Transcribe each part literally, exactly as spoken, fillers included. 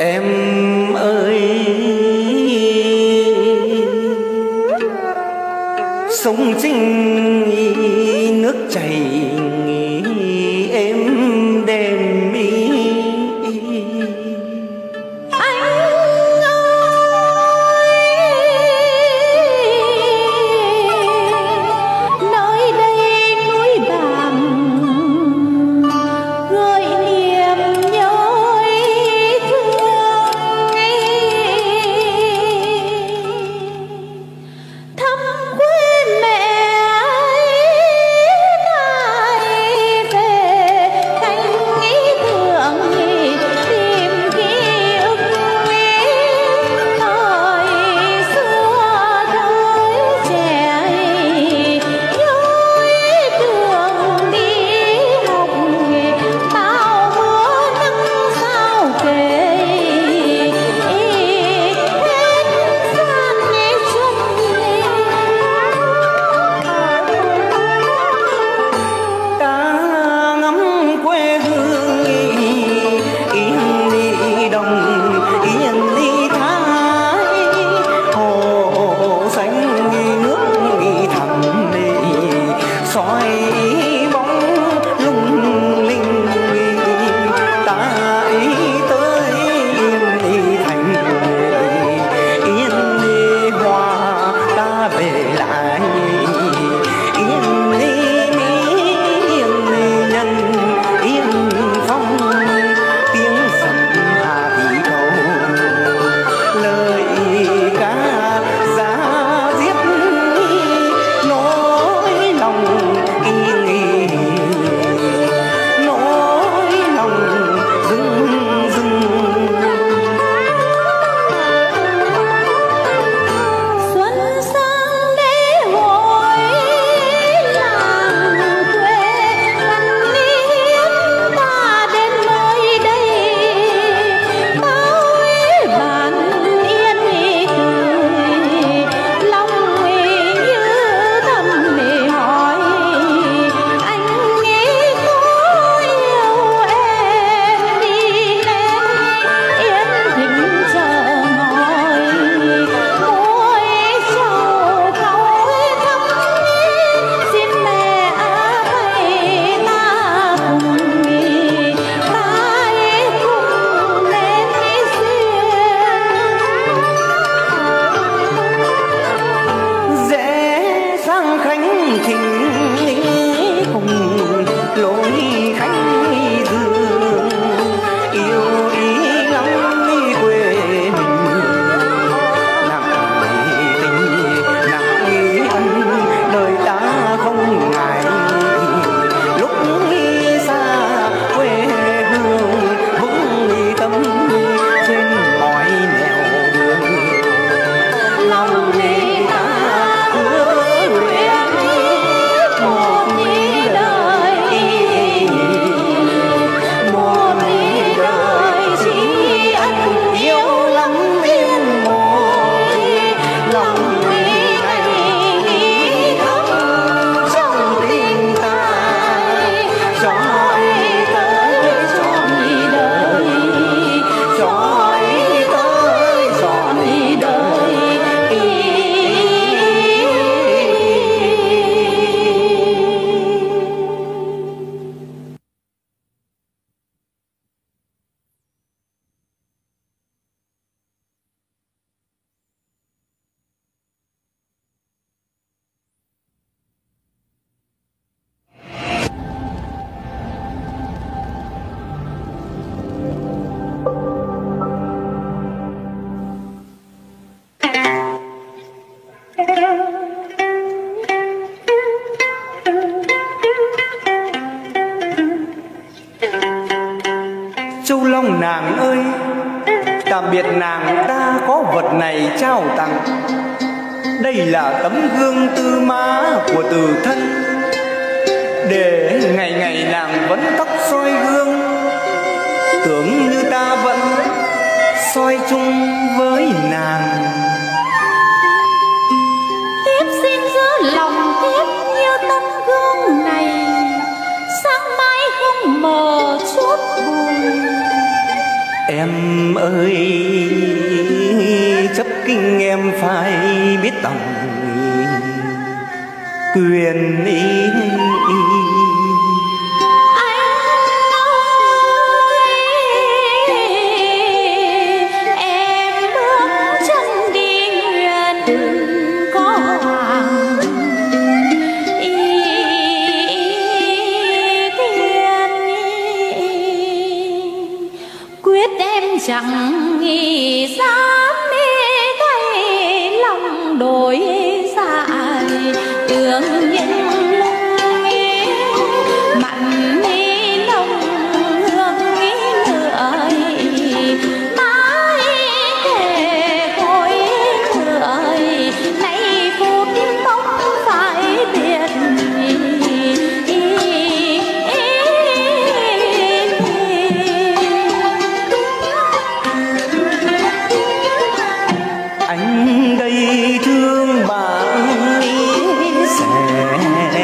Em ơi, sông Trinh nước chảy êm đềm mi. Anh ơi, nơi đây núi Bàng gợi niềm nhớ thương, thăm quê mẹ lại về cánh thượng tìm ký ức thời xưa thời trẻ, nhớ đường đi học bao mưa nắng sao kề hết gian chân. Ta ngắm quê hương yên đi đồng yên đi thái, hồ xanh nước thẳm đi soi bóng lung linh. Ta ấy tới yên đi thành yên đi hoa ta về lại yên đi mỹ yên đi nhân yên phong tiếng sầm hà thị cầu lời ca giá diết nỗi lòng y nỗi lòng rưng rưng. Xuân sang lễ hội làng quê văn hiến ta đến nơi đây, bao bản yên cười lòng như thầm hỏi anh nghĩ có yêu em đi lên yên thịnh chờ ngồi mỗi trầu cau thắm xin mẹ thầy ta cùng ta cùng lên duyên. Dễ sang khánh thịnh cùng lối khánh dương yêu ý lắm quê mình nặng tình nặng ân đời ta không ngại lúc xa quê hương vững tâm trên mọi nẻo đường lòng người ta hứa nguyện một đời một đời chỉ anh yêu lắm yên môi lòng người này khóc trong tình tai dõi tới trọn đời dõi tới trọn đời. Châu Long nàng ơi, tạm biệt nàng ta có vật này trao tặng. Đây là tấm gương tư má của từ thân, để ngày ngày nàng vẫn tóc soi gương, tưởng như ta vẫn soi chung với nàng. Tiếp xin giữ lòng tiếp như tấm gương này, sáng mai không mờ chút buồn. Em ơi chấp kinh em phải biết tòng quyền ý. Chẳng nghĩ dám thấy lòng đổi dài tưởng những lúc mặn mi nồng hương nữa mãi kề khối người nay phút bóng phải biệt. Anh đây thương bạn sẽ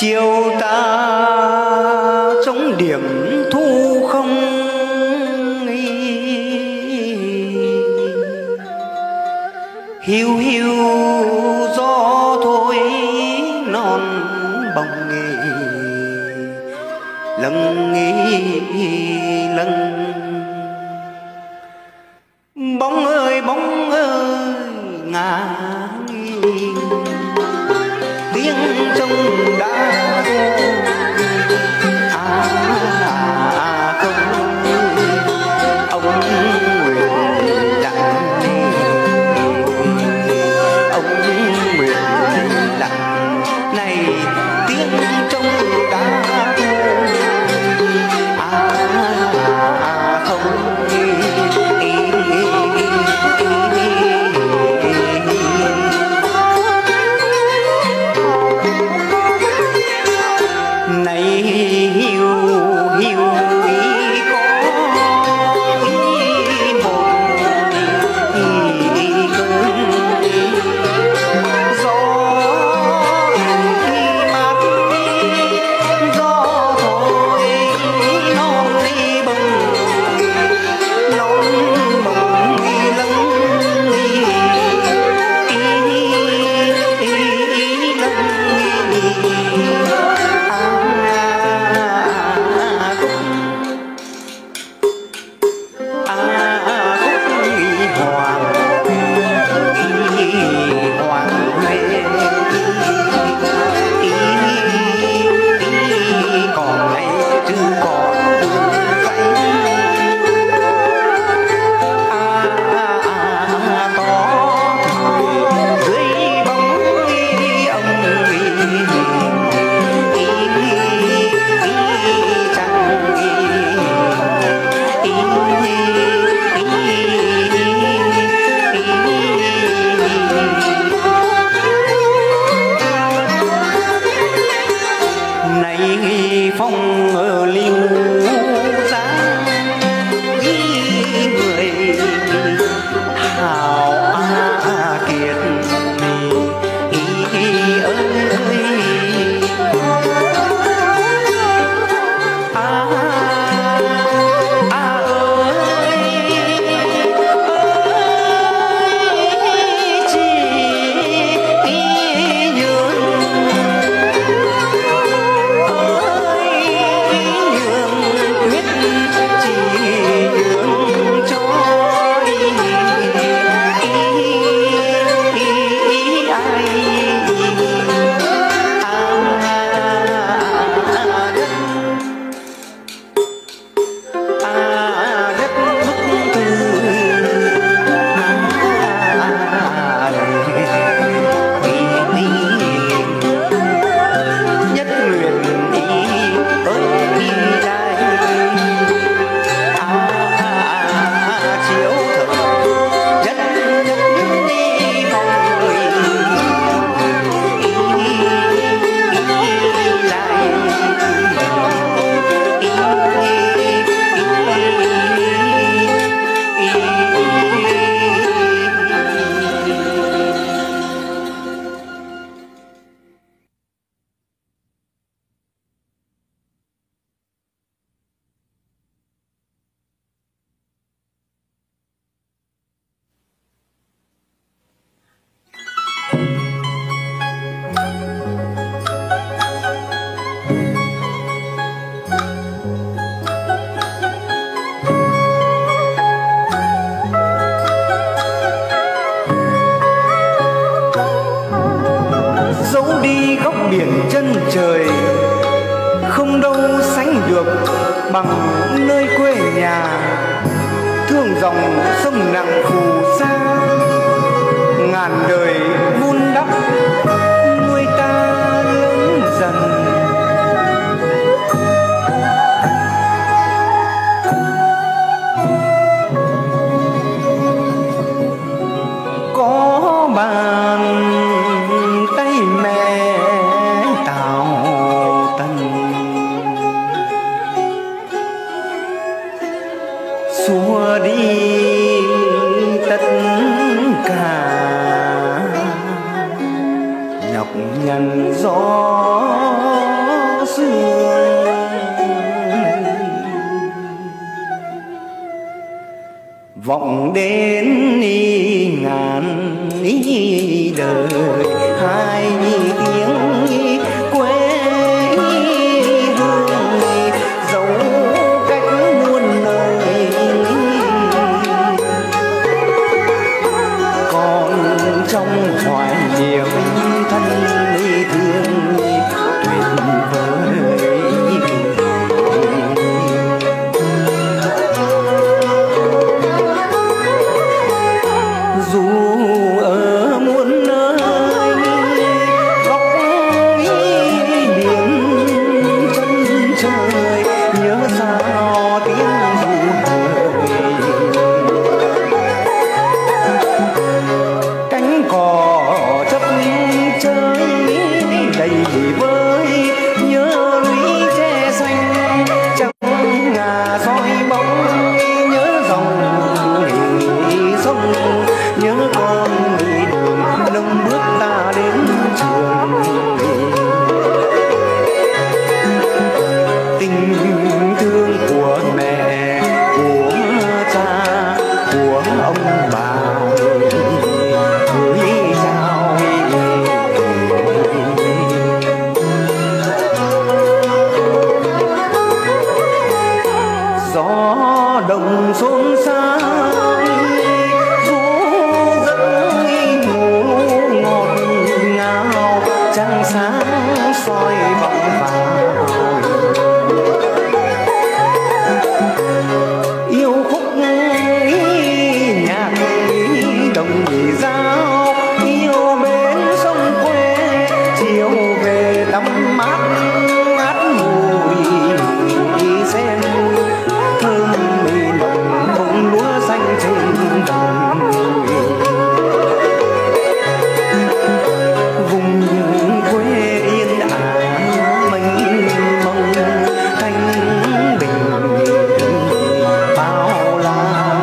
chiều ta trong điểm thu không, hiu hiu gió thôi non bồng nghề lâng nghi lâng. Bóng ơi bóng ơi ngả tiếng trong đã à, à không ông nguyện lặng, ông nguyện lặng này tiếng trong đã à, à không này hiu hiu ý có ý một ý cơn gió khi mát gió thôi non đi bồng non bồng lâng ý ý lâng phong ở liêu giang người hào a kiệt ý ơi a a ơi ơi chỉ nhường biển chân trời không đâu sánh được bằng nơi quê nhà, thương dòng sông nặng phù sa ngàn đời vun đắp nuôi ta lớn dần. Có bàn tay mẹ Tào Tần xua đi tất cả nhọc nhằn gió sương. Vọng đến đi ngàn ý đời hai tiếng quê hương dấu cách muôn nơi. Còn trong hoài niệm thân thương tuyệt vời. Dù ở muôn nơi góc biển chân trời, nhớ sao tiếng ru hời. Cánh cò chấp chơi đầy vơi, nhớ lũy tre xanh trong ngà soi bóng. Nhớ dòng sông, nhớ con người đường nâng bước ta đến trường. Tình thương của mẹ, của cha, của ông bà gửi trao. Gió đồng xôn xao trăng sáng soi bóng vào. Yêu khúc nhạc đồng dao, yêu bên sông quê chiều về tắm mát mát mùi sen thơm nồng bông lúa xanh trên đồng. Vùng quê yên ả mênh mông thanh bình bao la.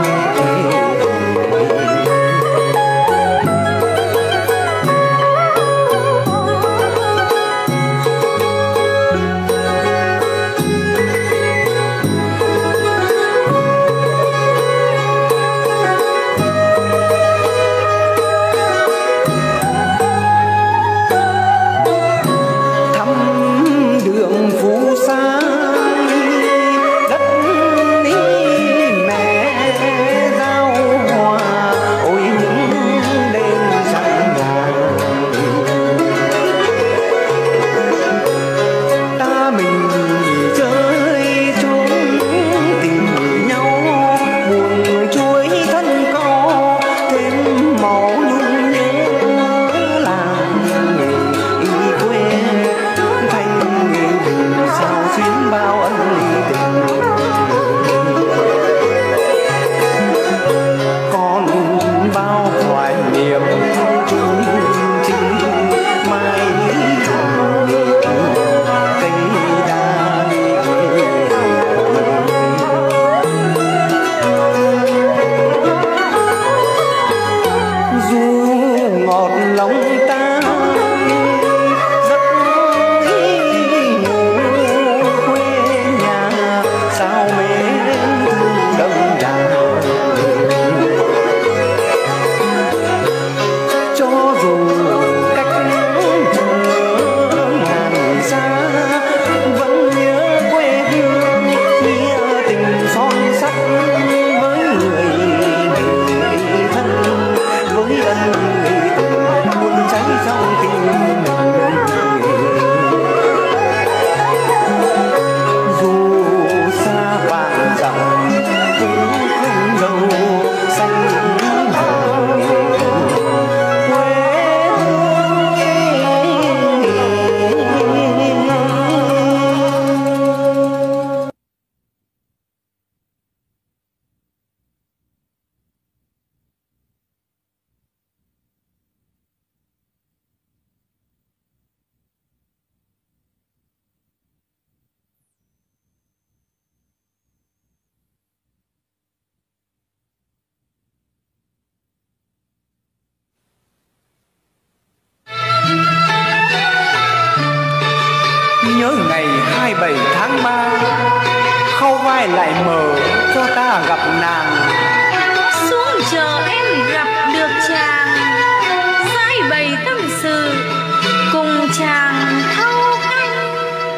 bảy tháng ba, khâu vai lại mở cho ta gặp nàng. Xuống chờ em gặp được chàng, giải bày tâm sự cùng chàng thâu canh.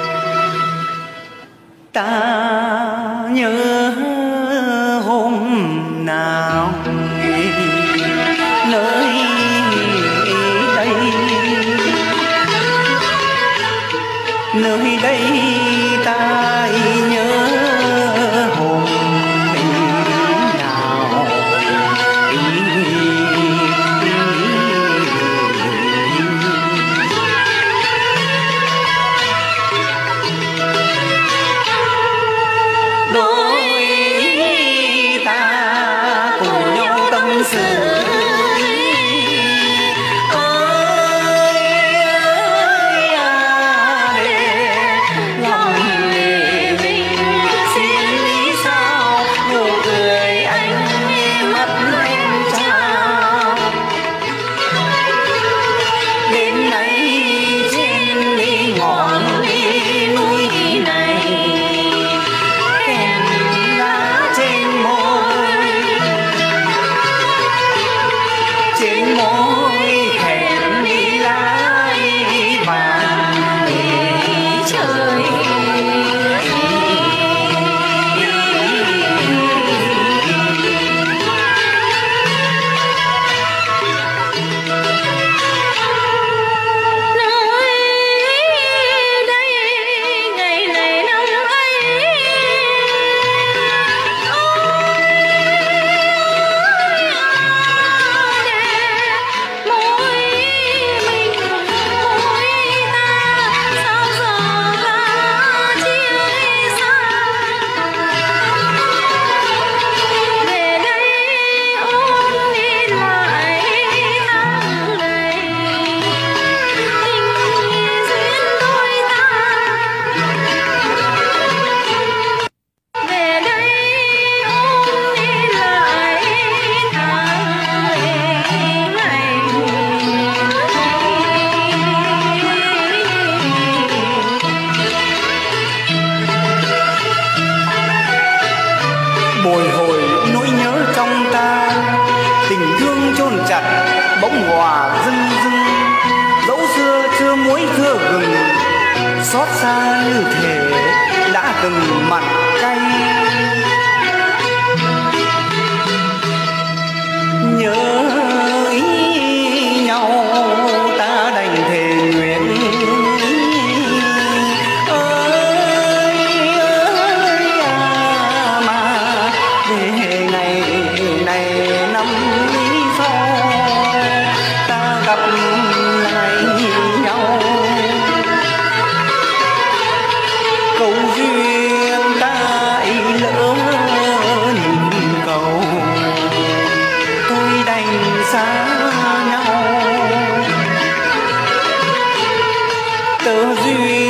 Ta nhớ hôm nào nơi đây, nơi đây ta nhớ hôm nào. Đôi ta cùng nhau tâm sự, bồi hồi nỗi nhớ trong ta, tình thương chôn chặt bỗng hòa dưng dưng. Dẫu xưa chưa muối thưa gừng, xót xa như thể đã từng mặn cay. Nhớ ý nhau ta đành thề nguyện, cầu duyên ta lỡ nhìn cầu, tôi đành xa nhau. Tơ duyên